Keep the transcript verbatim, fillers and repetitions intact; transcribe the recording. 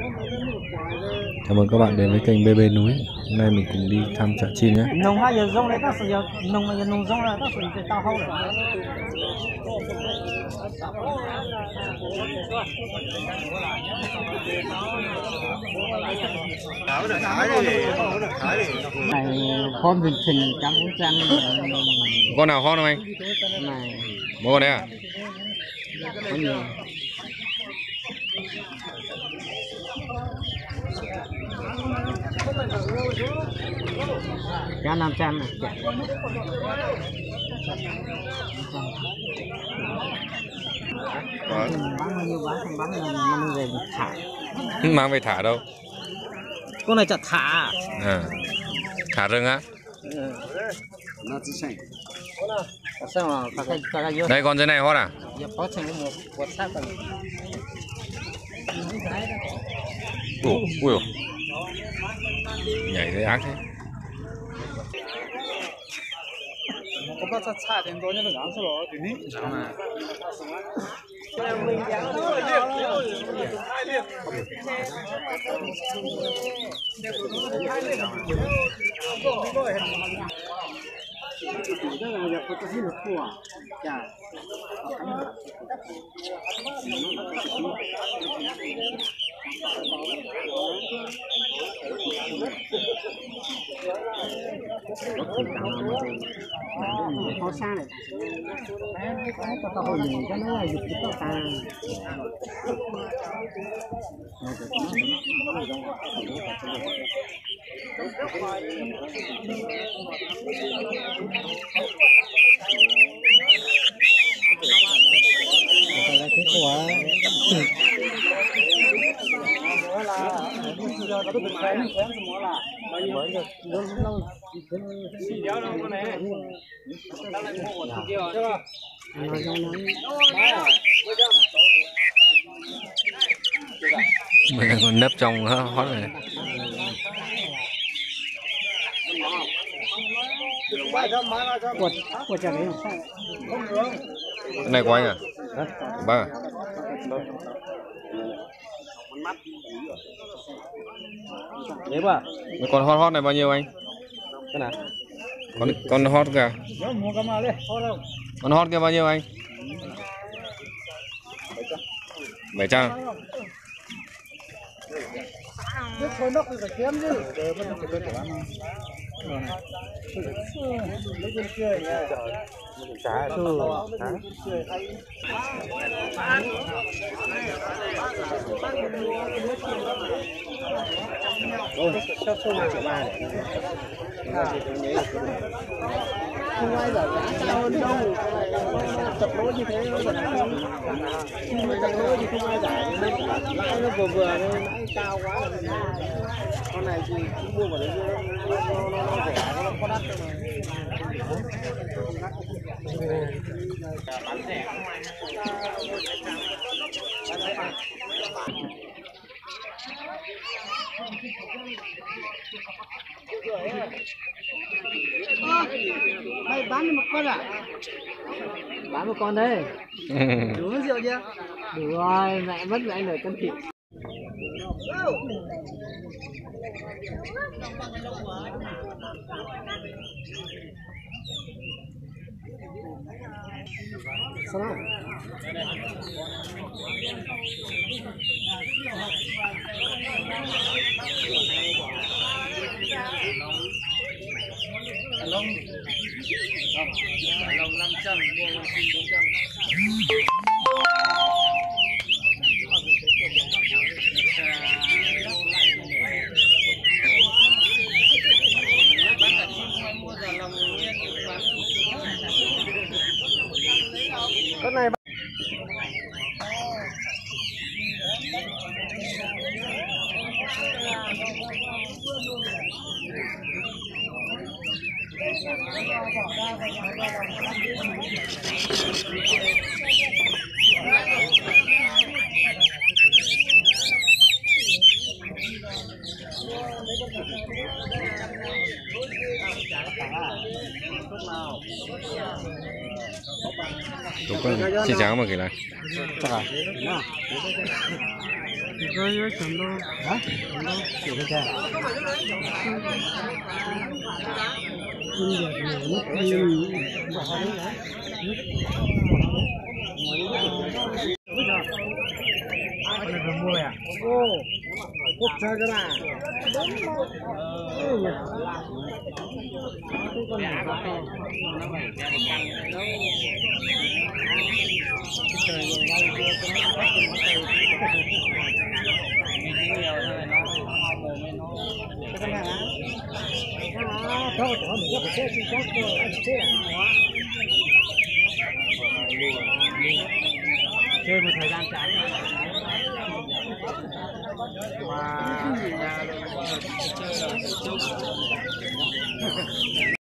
Chào mừng các bạn đến với kênh bê bê núi. Hôm nay mình cùng đi thăm chợ chim nhé. Nông hai giờ rong này ta sử dụng nông mà giờ nông rong là ta sử dụng tao hậu rồi. Này con bình thình trăm bốn trăm. Con nào hot không anh? Này. Mỗi con đấy à? Có nhiều. Giá năm trăm này. Bán bao nhiêu bán không bán là mang về thả. Mang về thả đâu? Con này chặt thả. À. Thả rừng á? Nó chỉ xanh. Sao mà các cái các cái đây con dưới này hot à? Giờ có thành một quạt sát rồi. Ủa, ui nhảy thấy ác thế. Có bắt sát sát đến tối nhất là gắng số rồi thì ní. Khó xa này có tao hồi mình cái nó là dịch cái tao ta cái quả Mấy con nấp trong hot này. quật quật chả đấy không? Cái này của anh à? Bác à? Đấy bà. Mấy con hot hot này bao nhiêu anh? Cái nào? Con con hot kìa. Con hot kia bao nhiêu anh? bảy trăm. Biết thôi nó phải kiếm chứ. Để nó phải kiếm ăn. Lấy con cười nha. Trả ừ. Rồi, sao không triệu ba này. Không ai giả giá cao hơn đâu. Tập lỗ như thế nó vẫn không. Nhưng mà tập lỗ thì không ai giải. Lãi nó vừa vừa nên lãi cao quá là mình con này thì cũng mua vào đấy nó nó rẻ nó có đắt đâu mà. Bán rẻ không ai. Mày bán một con à? Bán một con đây. Đủ rượu chưa? Đủ rồi, mẹ mất mẹ nửa cân thịt. Sao nào? Lông lông năm trăm mua bốn trăm. Con này Đúng rồi. Xin chào các bạn kể lại. Rồi chuẩn đâu. Hả? Chuẩn đâu? Kiểu cái gì? Bây giờ nhiều nước nhiều. Mua à? Ô, quốc chơi cái bà. Ừ. Cái con này nó to. Nó phải ra một căng nó. Trời ơi, bao nhiêu cái nó bắt trên nó tay. Mình chỉ nhiều thôi nó hai mồm lên nó. Cái con này á. À, thôi cho mình có cái chính xác rồi, anh chết à. Chơi một thời gian chán. Wow.